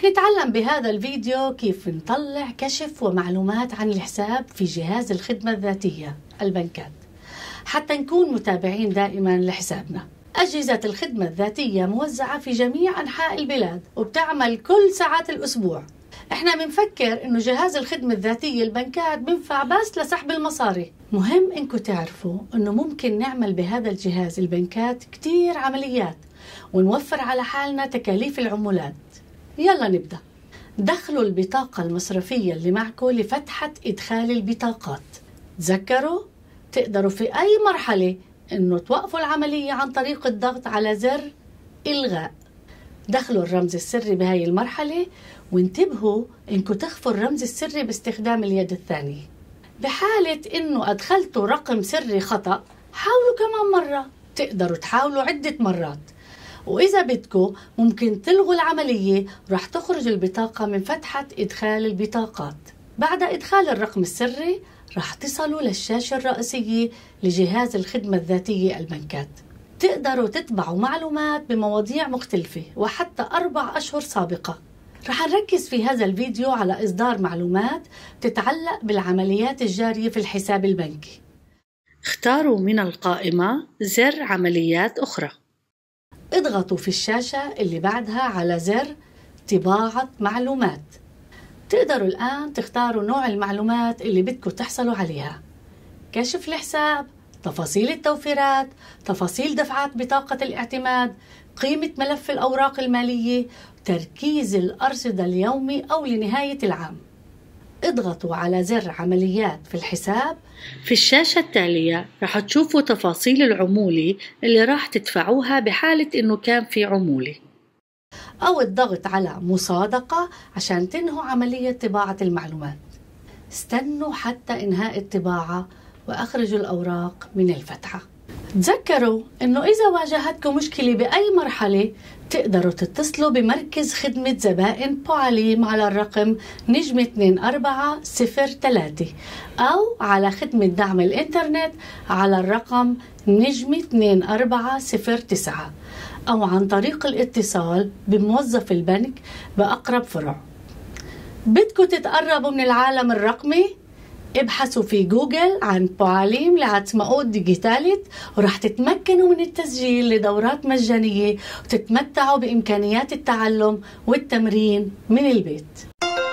رح نتعلم بهذا الفيديو كيف نطلع كشف ومعلومات عن الحساب في جهاز الخدمة الذاتية البنكات حتى نكون متابعين دائما لحسابنا. أجهزة الخدمة الذاتية موزعة في جميع أنحاء البلاد وبتعمل كل ساعات الأسبوع. احنا بنفكر انه جهاز الخدمة الذاتية البنكات بنفع بس لسحب المصاري. مهم انكم تعرفوا انه ممكن نعمل بهذا الجهاز البنكات كتير عمليات ونوفر على حالنا تكاليف العمولات. يلا نبدأ. دخلوا البطاقة المصرفية اللي معكم لفتحة إدخال البطاقات. تذكروا تقدروا في أي مرحلة انه توقفوا العملية عن طريق الضغط على زر إلغاء. دخلوا الرمز السري بهاي المرحلة وانتبهوا انكم تخفوا الرمز السري باستخدام اليد الثانية. بحالة انه ادخلتوا رقم سري خطأ حاولوا كمان مرة. تقدروا تحاولوا عدة مرات، واذا بدكم ممكن تلغوا العملية. راح تخرج البطاقة من فتحة ادخال البطاقات. بعد ادخال الرقم السري راح تصلوا للشاشة الرئيسية لجهاز الخدمة الذاتية البنكات. تقدروا تتبعوا معلومات بمواضيع مختلفة وحتى 4 أشهر سابقة. رح نركز في هذا الفيديو على إصدار معلومات تتعلق بالعمليات الجارية في الحساب البنكي. اختاروا من القائمة زر عمليات أخرى. اضغطوا في الشاشة اللي بعدها على زر طباعة معلومات. تقدروا الآن تختاروا نوع المعلومات اللي بدكم تحصلوا عليها: كشف الحساب، تفاصيل التوفيرات، تفاصيل دفعات بطاقة الاعتماد، قيمة ملف الأوراق المالية، تركيز الأرصدة اليومي أو لنهاية العام. اضغطوا على زر عمليات في الحساب. في الشاشة التالية رح تشوفوا تفاصيل العمولة اللي راح تدفعوها بحالة إنه كان في عمولة، أو الضغط على مصادقة عشان تنهوا عملية طباعة المعلومات. استنوا حتى إنهاء الطباعة وأخرجوا الأوراق من الفتحة. تذكروا إنه إذا واجهتكم مشكلة بأي مرحلة تقدروا تتصلوا بمركز خدمة زبائن بوعليم على الرقم *2403 أو على خدمة دعم الإنترنت على الرقم *2409 أو عن طريق الاتصال بموظف البنك بأقرب فرع. بدكم تتقربوا من العالم الرقمي؟ ابحثوا في جوجل عن بوعليم لعتمقود ديجيتاليت ورح تتمكنوا من التسجيل لدورات مجانية وتتمتعوا بإمكانيات التعلم والتمرين من البيت.